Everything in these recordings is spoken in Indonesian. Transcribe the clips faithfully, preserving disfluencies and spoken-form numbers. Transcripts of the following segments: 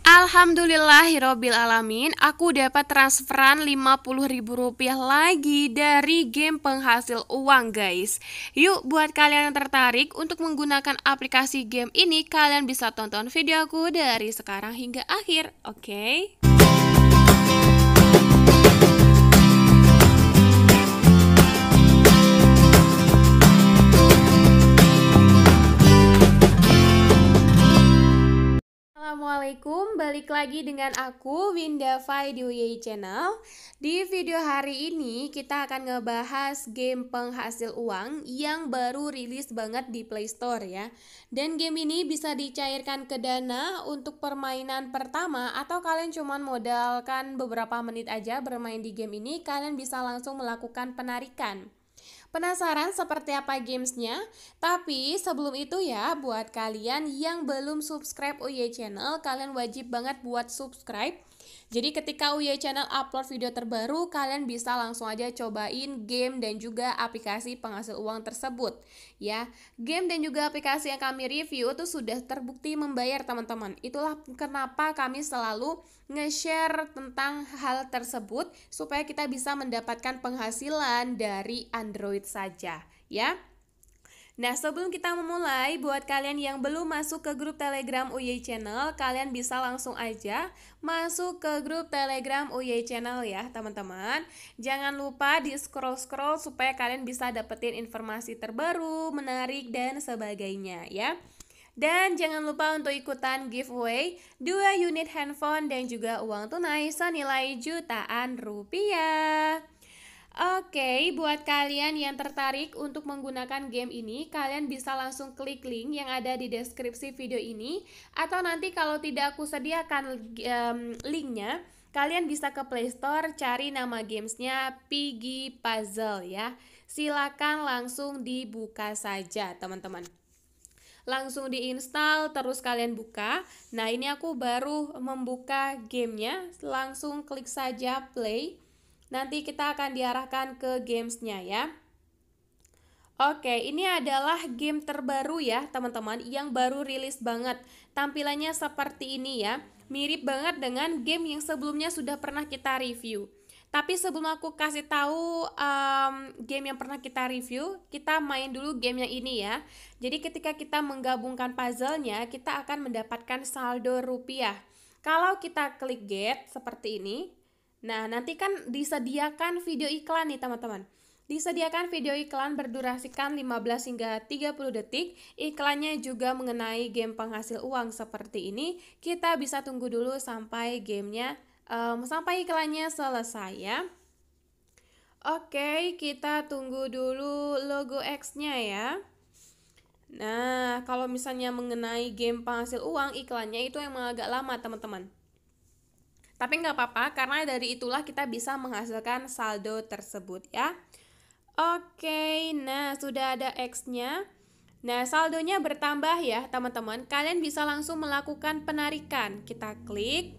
Alhamdulillahirobbil alamin, aku dapat transferan lima puluh ribu rupiah lagi dari game penghasil uang, guys. Yuk, buat kalian yang tertarik untuk menggunakan aplikasi game ini, kalian bisa tonton videoku dari sekarang hingga akhir, oke? Okay? Assalamualaikum, balik lagi dengan aku Winda Fai di U Y Channel. Di video hari ini kita akan ngebahas game penghasil uang yang baru rilis banget di Play Store ya. Dan game ini bisa dicairkan ke dana untuk permainan pertama, atau kalian cuma modalkan beberapa menit aja bermain di game ini, kalian bisa langsung melakukan penarikan. Penasaran seperti apa gamesnya? Tapi sebelum itu ya, buat kalian yang belum subscribe U Y Channel, kalian wajib banget buat subscribe. Jadi ketika U Y Channel upload video terbaru, kalian bisa langsung aja cobain game dan juga aplikasi penghasil uang tersebut ya. Game dan juga aplikasi yang kami review itu sudah terbukti membayar, teman-teman. Itulah kenapa kami selalu nge-share tentang hal tersebut supaya kita bisa mendapatkan penghasilan dari Android saja ya. Nah, sebelum kita memulai, buat kalian yang belum masuk ke grup Telegram U Y Channel, kalian bisa langsung aja masuk ke grup Telegram U Y Channel ya, teman-teman. Jangan lupa di scroll-scroll supaya kalian bisa dapetin informasi terbaru, menarik, dan sebagainya ya. Dan jangan lupa untuk ikutan giveaway dua unit handphone dan juga uang tunai senilai jutaan rupiah. Oke, buat kalian yang tertarik untuk menggunakan game ini, kalian bisa langsung klik link yang ada di deskripsi video ini. Atau nanti kalau tidak aku sediakan um, linknya, kalian bisa ke Play Store, cari nama gamesnya Piggy Puzzle ya. Silakan langsung dibuka saja, teman-teman. Langsung diinstal, terus kalian buka. Nah, ini aku baru membuka gamenya, langsung klik saja play. Nanti kita akan diarahkan ke gamesnya ya. Oke, ini adalah game terbaru ya teman-teman, yang baru rilis banget. Tampilannya seperti ini ya, mirip banget dengan game yang sebelumnya sudah pernah kita review. Tapi sebelum aku kasih tahu um, game yang pernah kita review, kita main dulu game yang ini ya. Jadi ketika kita menggabungkan puzzle-nya, kita akan mendapatkan saldo rupiah. Kalau kita klik get seperti ini, nah, nanti kan disediakan video iklan nih teman-teman. Disediakan video iklan berdurasikan lima belas hingga tiga puluh detik. Iklannya juga mengenai game penghasil uang seperti ini. Kita bisa tunggu dulu sampai gamenya, um, sampai iklannya selesai ya. Oke, kita tunggu dulu logo X-nya ya. Nah, kalau misalnya mengenai game penghasil uang, iklannya itu emang agak lama teman-teman. Tapi nggak apa-apa, karena dari itulah kita bisa menghasilkan saldo tersebut ya. Oke, nah sudah ada X-nya. Nah, saldonya bertambah ya teman-teman. Kalian bisa langsung melakukan penarikan. Kita klik.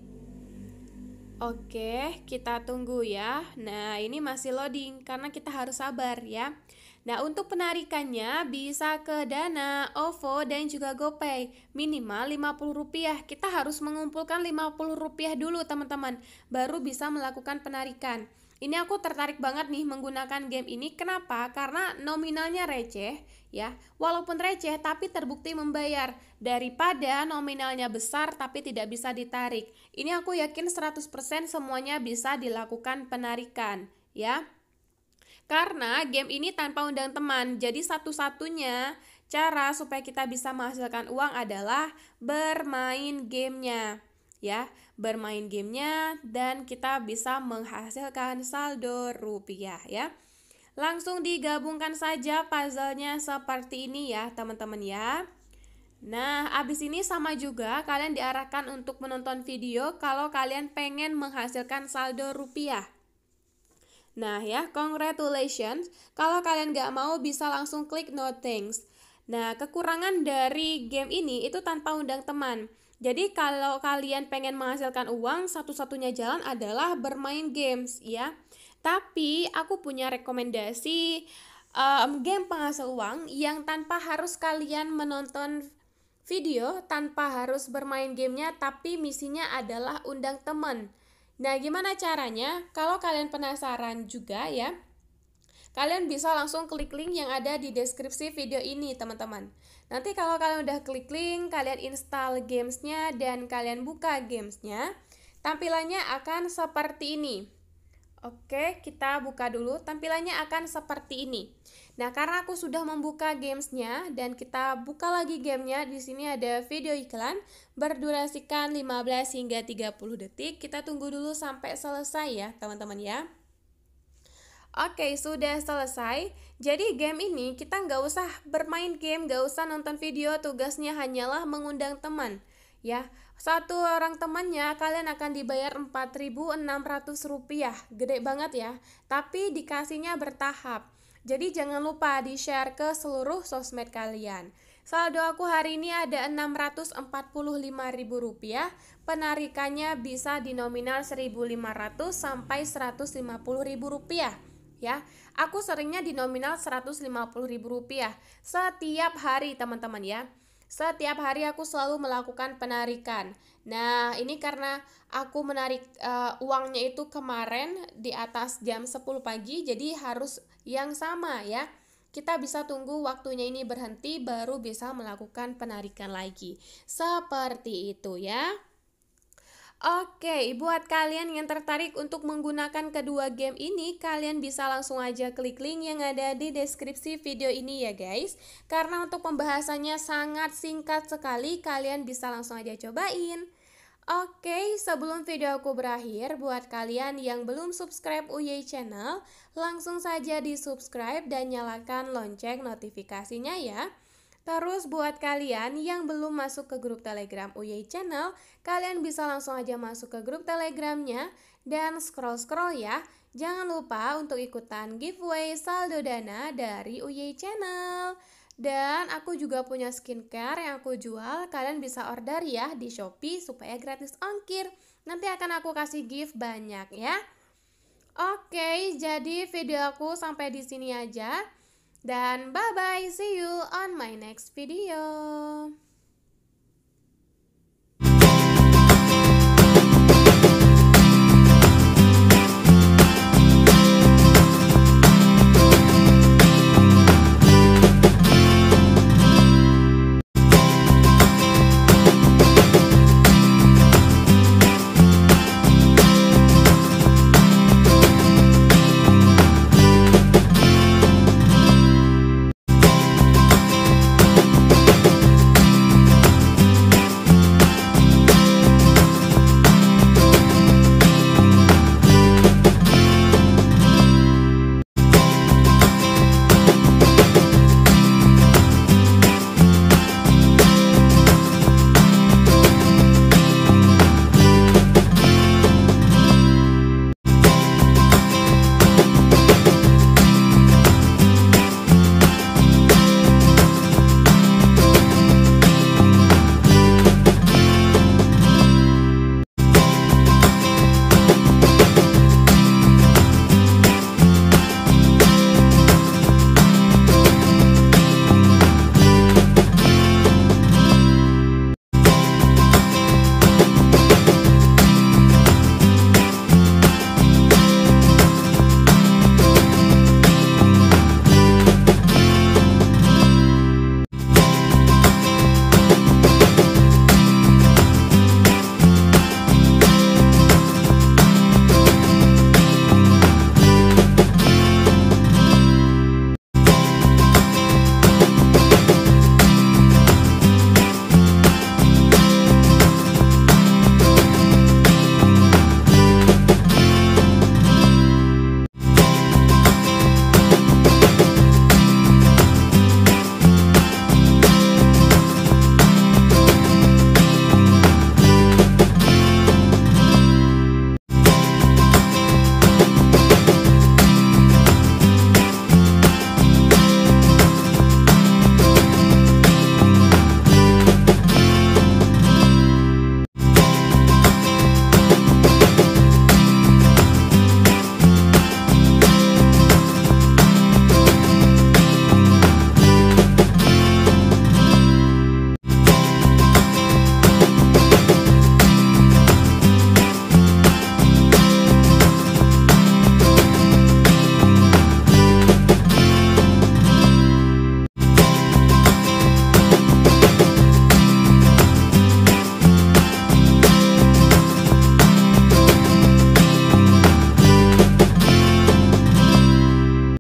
Oke, kita tunggu ya. Nah, ini masih loading karena kita harus sabar ya. Nah, untuk penarikannya bisa ke Dana, OVO, dan juga GoPay. Minimal lima puluh rupiah. Kita harus mengumpulkan lima puluh rupiah dulu, teman-teman. Baru bisa melakukan penarikan. Ini aku tertarik banget nih menggunakan game ini. Kenapa? Karena nominalnya receh ya. Walaupun receh tapi terbukti membayar. Daripada nominalnya besar tapi tidak bisa ditarik. Ini aku yakin seratus persen semuanya bisa dilakukan penarikan ya. Karena game ini tanpa undang teman, jadi satu-satunya cara supaya kita bisa menghasilkan uang adalah bermain gamenya ya, bermain gamenya dan kita bisa menghasilkan saldo rupiah ya. Langsung digabungkan saja puzzle-nya seperti ini ya teman-teman ya. Nah, abis ini sama juga kalian diarahkan untuk menonton video kalau kalian pengen menghasilkan saldo rupiah. Nah ya, congratulations. Kalau kalian gak mau bisa langsung klik no thanks. Nah, kekurangan dari game ini itu tanpa undang teman. Jadi kalau kalian pengen menghasilkan uang, satu-satunya jalan adalah bermain games ya. Tapi aku punya rekomendasi um, game penghasil uang yang tanpa harus kalian menonton video tanpa harus bermain gamenya, tapi misinya adalah undang teman. Nah, gimana caranya? Kalau kalian penasaran juga ya, kalian bisa langsung klik link yang ada di deskripsi video ini, teman-teman. Nanti kalau kalian udah klik link, kalian install gamesnya dan kalian buka gamesnya, tampilannya akan seperti ini. Oke, kita buka dulu. Tampilannya akan seperti ini. Nah, karena aku sudah membuka gamesnya dan kita buka lagi gamenya, di sini ada video iklan berdurasikan lima belas hingga tiga puluh detik. Kita tunggu dulu sampai selesai ya, teman-teman ya. Oke, sudah selesai. Jadi game ini kita nggak usah bermain game, nggak usah nonton video, tugasnya hanyalah mengundang teman. Ya, satu orang temannya kalian akan dibayar empat ribu enam ratus rupiah. Gede banget ya, tapi dikasihnya bertahap. Jadi jangan lupa di-share ke seluruh sosmed kalian. Saldo aku hari ini ada enam ratus empat puluh lima ribu rupiah. Penarikannya bisa di nominal seribu lima ratus sampai seratus lima puluh ribu rupiah. Ya, aku seringnya di nominal seratus lima puluh ribu rupiah setiap hari, teman-teman ya. Setiap hari aku selalu melakukan penarikan. Nah, ini karena aku menarik uh, uangnya itu kemarin di atas jam sepuluh pagi, jadi harus yang sama ya. Kita bisa tunggu waktunya ini berhenti baru bisa melakukan penarikan lagi. Seperti itu ya. Oke, buat kalian yang tertarik untuk menggunakan kedua game ini, kalian bisa langsung aja klik link yang ada di deskripsi video ini ya guys. Karena untuk pembahasannya sangat singkat sekali, kalian bisa langsung aja cobain. Oke, sebelum video aku berakhir, buat kalian yang belum subscribe U Y Channel, langsung saja di subscribe dan nyalakan lonceng notifikasinya ya. Terus buat kalian yang belum masuk ke grup Telegram U Y Channel, kalian bisa langsung aja masuk ke grup Telegramnya dan scroll-scroll ya. Jangan lupa untuk ikutan giveaway saldo dana dari U Y Channel. Dan aku juga punya skincare yang aku jual, kalian bisa order ya di Shopee supaya gratis ongkir. Nanti akan aku kasih gift banyak ya. Oke, jadi video aku sampai di sini aja. Dan bye-bye, see you on my next video.